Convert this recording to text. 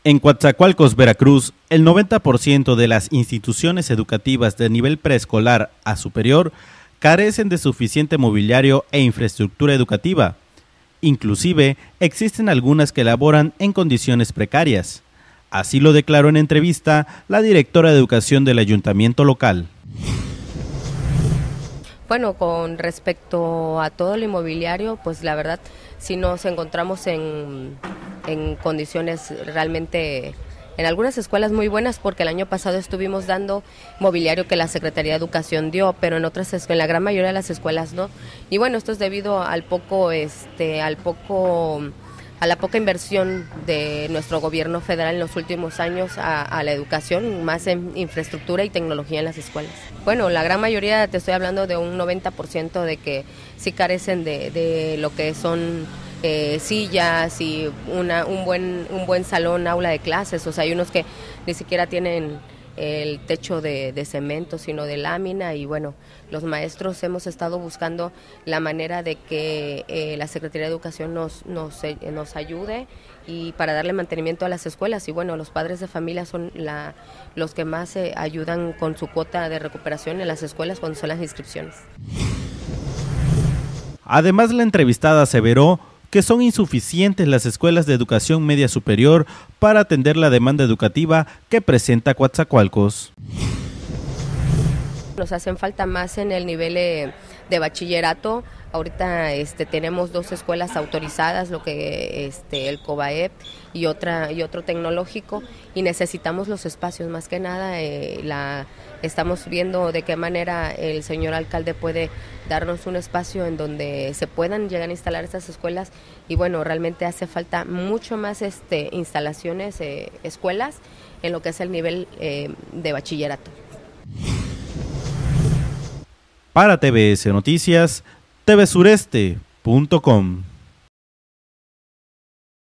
En Coatzacoalcos, Veracruz, el 90% de las instituciones educativas de nivel preescolar a superior carecen de suficiente mobiliario e infraestructura educativa. Inclusive, existen algunas que laboran en condiciones precarias. Así lo declaró en entrevista la directora de educación del ayuntamiento local. Bueno, con respecto a todo el inmobiliario, pues la verdad, si nos encontramos en condiciones realmente, en algunas escuelas muy buenas, porque el año pasado estuvimos dando mobiliario que la Secretaría de Educación dio, pero en otras, en la gran mayoría de las escuelas no. Y bueno, esto es debido a la poca inversión de nuestro gobierno federal en los últimos años a la educación, más en infraestructura y tecnología en las escuelas. Bueno, la gran mayoría, te estoy hablando de un 90% de que sí carecen de lo que son sillas y un buen salón, aula de clases. O sea, hay unos que ni siquiera tienen el techo de cemento, sino de lámina. Y bueno, los maestros hemos estado buscando la manera de que la Secretaría de Educación nos ayude y para darle mantenimiento a las escuelas. Y bueno, los padres de familia son los que más ayudan con su cuota de recuperación en las escuelas cuando son las inscripciones. Además, la entrevistada aseveró que son insuficientes las escuelas de educación media superior para atender la demanda educativa que presenta Coatzacoalcos. Nos hacen falta más en el nivel de bachillerato. Ahorita tenemos 2 escuelas autorizadas, lo que el COBAEP y otro tecnológico, y necesitamos los espacios. Más que nada estamos viendo de qué manera el señor alcalde puede darnos un espacio en donde se puedan llegar a instalar estas escuelas. Y bueno, realmente hace falta mucho más instalaciones, escuelas en lo que es el nivel de bachillerato. Para TVS Noticias, tvsureste.com.